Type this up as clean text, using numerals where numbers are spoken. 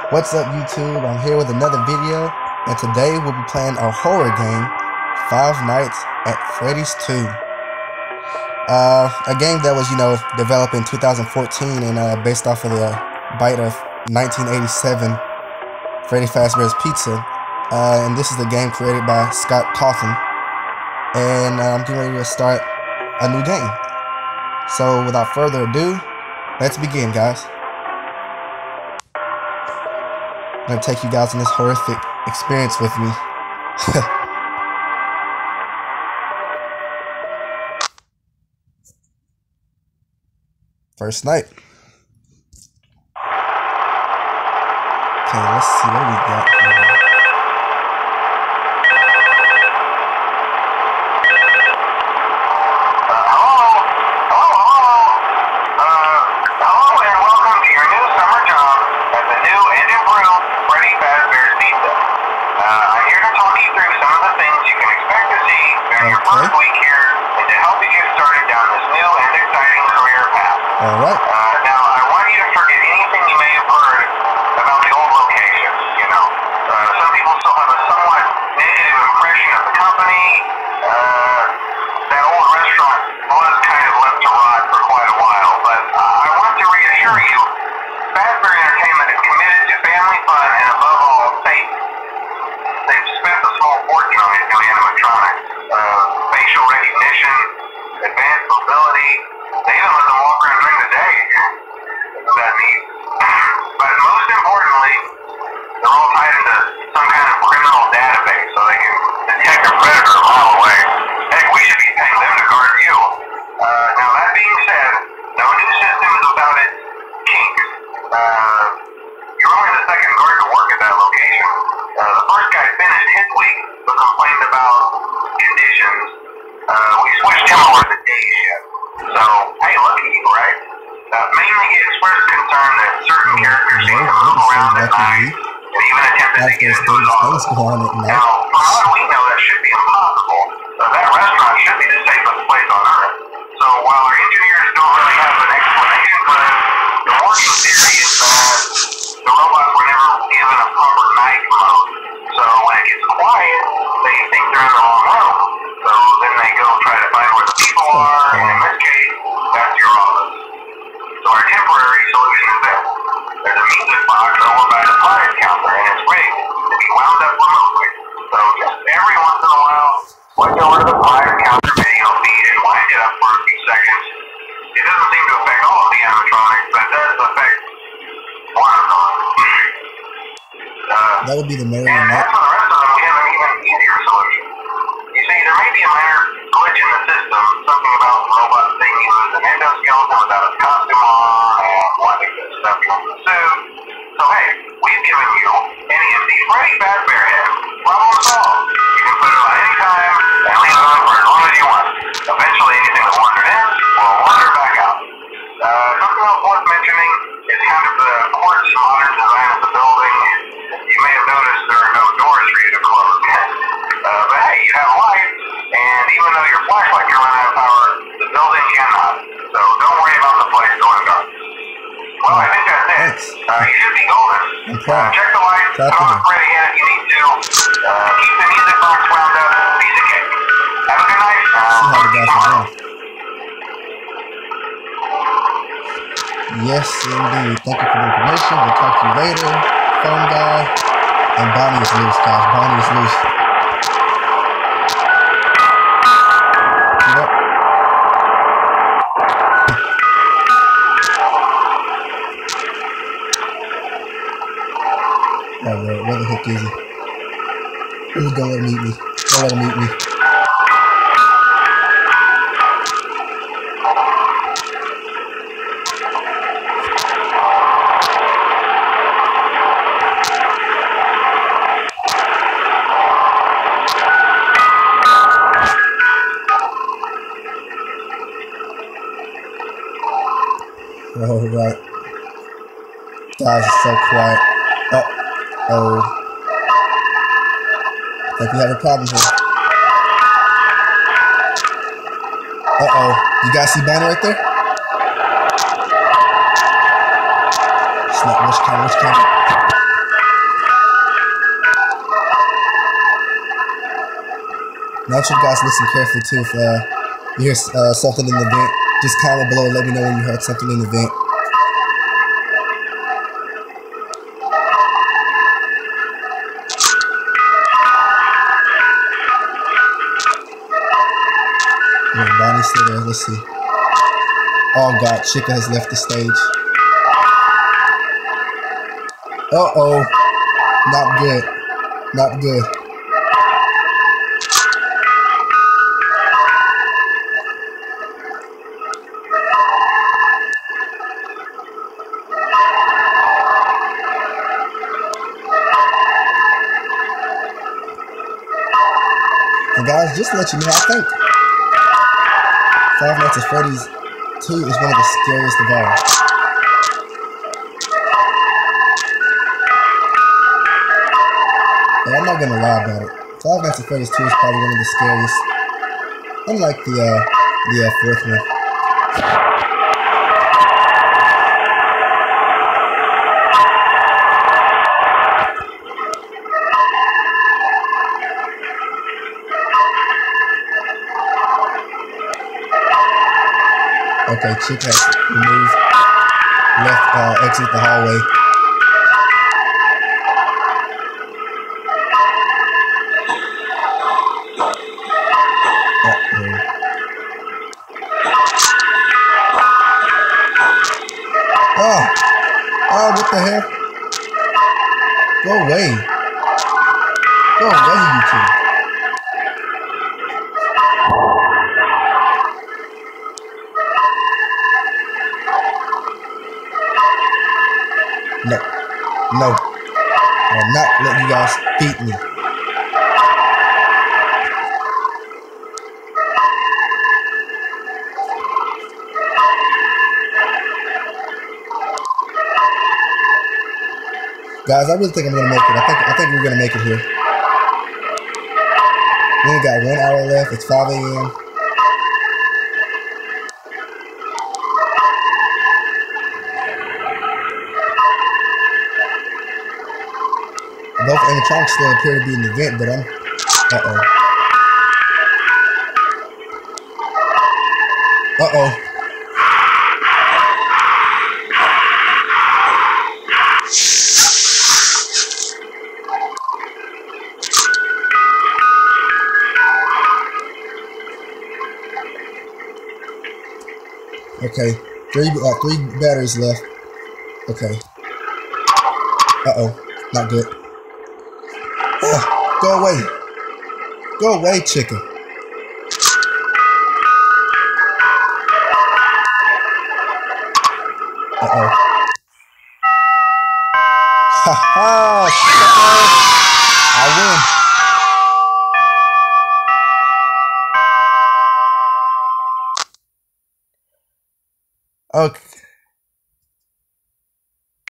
What's up, YouTube? I'm here with another video, and today we'll be playing a horror game, Five Nights at Freddy's 2. A game that was, developed in 2014 and based off of the bite of 1987 Freddy Fazbear's Pizza. And this is the game created by Scott Cawthon. And I'm getting ready to start a new game. So without further ado, let's begin, guys. I'm gonna take you guys on this horrific experience with me. First night. Okay, let's see what we got here. First week here and to help you get started down this new and exciting career path. Alright. Now, I want you to forget anything you may have heard about the old locations, some people still have a somewhat negative impression of the company. That old restaurant was kind of left to rot for quite a while, but I want to reassure you, Fazbear Entertainment is committed to family fun and above all, safety. They've spent a small fortune on these new animatronics. Facial recognition, advanced mobility, they even let them walk around during the day. That neat. But most importantly, they're all tied into some kind of criminal database so they can detect a predator a mile away. Heck, we should be paying them to guard you. Now that being said, no new system is without its kinks. You're only the second guard to work at that location. The first guy finished his week but complained about conditions. We switched him over to the day shift. So, hey, lucky you, right? Mainly he expressed concern that certain characters seem to move around at night and even attempted to get into his office. Now, from what we know, that should be impossible. That restaurant should be the safest place on Earth. So, while our engineers don't really have an explanation for it, the working theory is that the robots were never given a proper night mode. So, when it gets quiet, they think they're in the wrong room. So then they go try to find where the people are, and in this case, that's your office. So our temporary solution is this. There's a music box over by the prize counter, and it's rigged to be wound up remotely. So just every once in a while, switch over to the prize counter video feed and wind it up for a few seconds. It doesn't seem to affect all of the animatronics, but it does affect one of them. That would be the Mary and as for the rest of them, we have an even easier solution. You see, there may be a minor glitch in the system, something about the robot thing uses an endoskeleton without its costume on, and wanting to stuff you in the suit. So hey, we've given you an empty Freddy Fazbear head. Problem solved. You can put it on any time and leave it on for as long as you want. Eventually, anything that wandered in will wander back out. Something else worth mentioning is kind of the quartz modern design of the building. You may have noticed there are no doors for you to close. But hey, you have light, and even though your flashlight can run out of power, the building cannot. So don't worry about the place going dark. Well, I think that's it. You should be golden. Check the lights, turn on the Freddy head if you need to. Keep the music box wound up, piece of cake. Have a good night. Yes, indeed. Thank you for the information. We'll talk to you later, phone guy. And Bonnie is loose, guys. Bonnie is loose. Yep. Alright, where the heck is he? Please don't let him eat me. Don't let him eat me. Alright. Guys, it's so quiet. Uh-oh. I think we have a problem here. Uh-oh. You guys see Bonnie right there? Snap, which camera? Now I want you guys listen carefully too. If you hear something in the vent, just comment below and let me know when you heard something in the vent. Yeah, Bonnie's still there. Let's see. Oh God, Chica has left the stage. Uh-oh. Not good. Not good. And guys, just to let you know, I think Five Nights at Freddy's 2 is one of the scariest of all. But I'm not gonna lie about it. Five Nights at Freddy's 2 is probably one of the scariest. Unlike the fourth one. Okay, Chick has removed, left, exit the hallway. Oh, what the hell? Go away. Go away, you two. No. No. I'll not let you guys beat me. Guys, I really think I'm gonna make it. I think we're gonna make it here. We only got 1 hour left. It's 5 a.m. Both animatronics still appear to be in the vent, but I'm... Uh-oh. Uh-oh. Okay. Three batteries left. Okay. Uh-oh. Not good. Go away. Go away, chicken. Uh-oh. Ha ha! I win. Okay.